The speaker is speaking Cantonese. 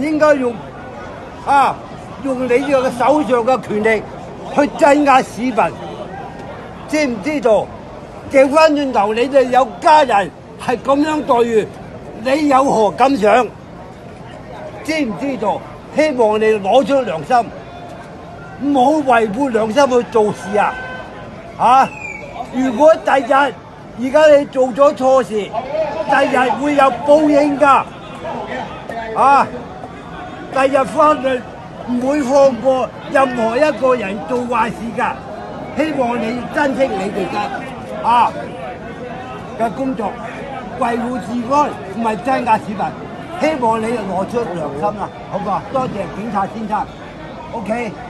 應該用你呢個手上嘅權力去鎮壓市民，知唔知道？掉翻轉頭，你哋有家人係咁樣待遇，你有何感想？知唔知道？希望你攞出良心，唔好違背良心去做事啊！如果第日而家你做咗錯事，第日會有報應㗎！第日法律唔會放過任何一個人做壞事㗎。希望你珍惜你哋嘅工作，維護治安，唔係鎮壓市民。希望你攞出良心啦，好唔好？多謝警察先生。OK。